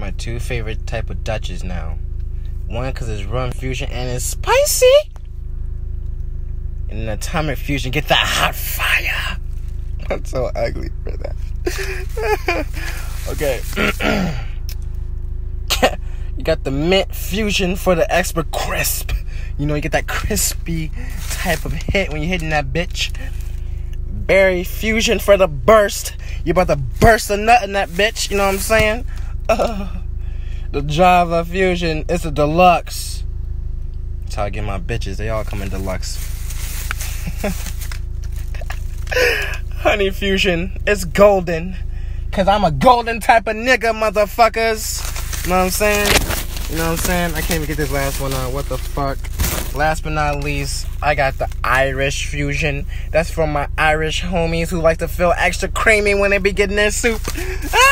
my two favorite type of Dutches now. One, because it's rum fusion and it's spicy. And an atomic fusion, get that hot fire. I'm so ugly for that. Okay. You got the mint fusion for the extra crisp. You know, you get that crispy type of hit when you're hitting that bitch. Berry fusion for the burst. You about to burst a nut in that bitch. You know what I'm saying? The Java fusion. It's a deluxe. That's how I get my bitches. They all come in deluxe. Honey fusion. It's golden. Cause I'm a golden type of nigga, motherfuckers. You know what I'm saying? You know what I'm saying? I can't even get this last one out. What the fuck? Last but not least, I got the Irish fusion. That's from my Irish homies who like to feel extra creamy when they be getting their soup.